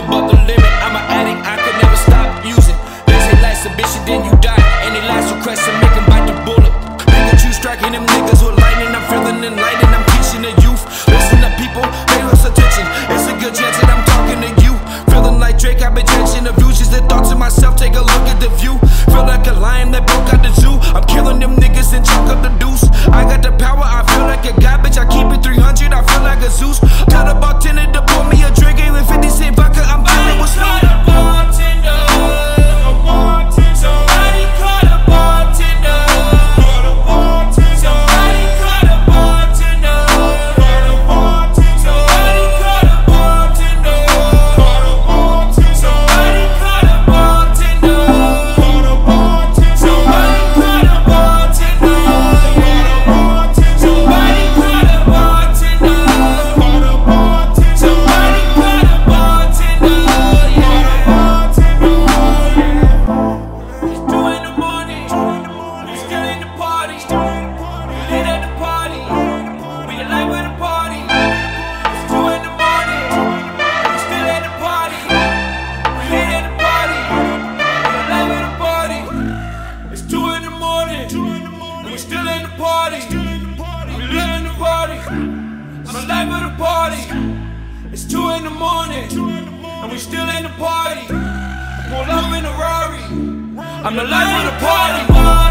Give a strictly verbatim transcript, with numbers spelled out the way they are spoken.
above the limit. I'm an addict, I could never stop using. They say life's a bitch, then you die. And they last so crash and make 'em bite the bullet. Pikachu striking them niggas with lightning. I'm feeling enlightened, I'm teaching the youth. Listen up people, pay us attention. It's a good chance that I'm talking to you. Feeling like Drake, I've been changing the views. Just the thoughts of myself, take a look at the view. Feel like a lion that broke out the zoo. I'm killing them niggas and chalk up the deuce. I got the power, I feel like a god, bitch. I keep it three hundred, I feel like a Zeus. Tell the bartender to pour me a drink. Even fifty cent vodka, I'm dealing with Snoop. It's two in the morning, and we still in the party. Pull up in a Rari, I'm the life of the party.